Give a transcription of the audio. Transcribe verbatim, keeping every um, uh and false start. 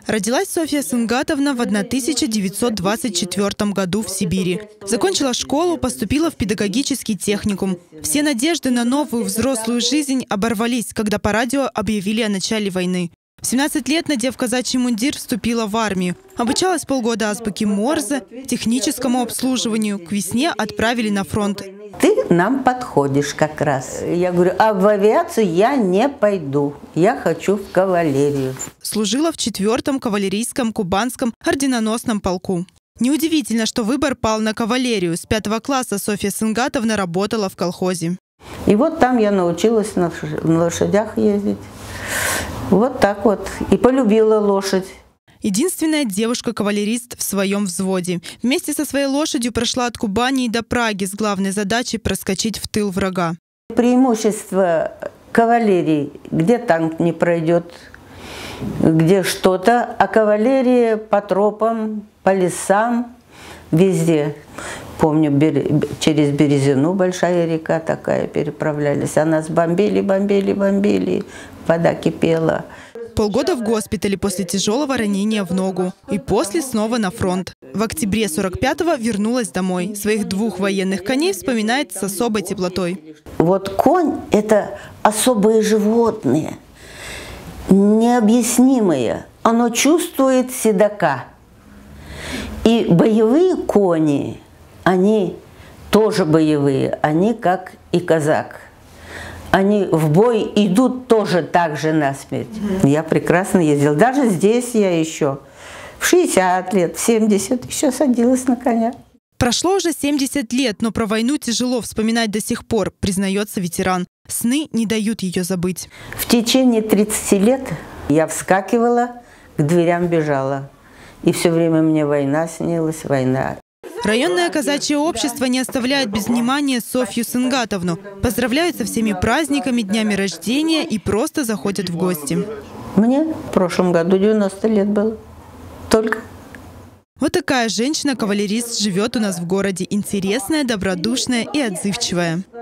Родилась Софья Сынгатовна в тысяча девятьсот двадцать четвёртом году в Сибири. Закончила школу, поступила в педагогический техникум. Все надежды на новую взрослую жизнь оборвались, когда по радио объявили о начале войны. В семнадцать лет, надев казачий мундир, вступила в армию. Обучалась полгода азбуке Морзе, техническому обслуживанию. К весне отправили на фронт. Ты нам подходишь как раз. Я говорю, а в авиацию я не пойду. Я хочу в кавалерию. Служила в четвёртом кавалерийском кубанском орденоносном полку. Неудивительно, что выбор пал на кавалерию. С пятого класса Софья Сынгатовна работала в колхозе. И вот там я научилась на лошадях ездить. Вот так вот. И полюбила лошадь. Единственная девушка-кавалерист в своем взводе. Вместе со своей лошадью прошла от Кубани до Праги с главной задачей проскочить в тыл врага. Преимущество кавалерии, где танк не пройдет, где что-то, а кавалерия по тропам, по лесам, везде. Помню, через Березину большая река такая переправлялись, а нас бомбили, бомбили, бомбили, вода кипела. Полгода в госпитале после тяжелого ранения в ногу. И после снова на фронт. В октябре сорок пятого вернулась домой. Своих двух военных коней вспоминает с особой теплотой. Вот конь – это особые животные, необъяснимые. Оно чувствует седока. И боевые кони, они тоже боевые, они как и казак. Они в бой идут тоже так же насмерть. Mm-hmm. Я прекрасно ездила. Даже здесь я еще в шестьдесят лет, в семьдесят еще садилась на коня. Прошло уже семьдесят лет, но про войну тяжело вспоминать до сих пор, признается ветеран. Сны не дают ее забыть. В течение тридцати лет я вскакивала, к дверям бежала. И все время мне война снилась, война. Районное казачье общество не оставляет без внимания Софью Сынгатовну. Поздравляют со всеми праздниками, днями рождения и просто заходят в гости. Мне в прошлом году девяносто лет было. Только. Вот такая женщина-кавалерист живет у нас в городе. Интересная, добродушная и отзывчивая.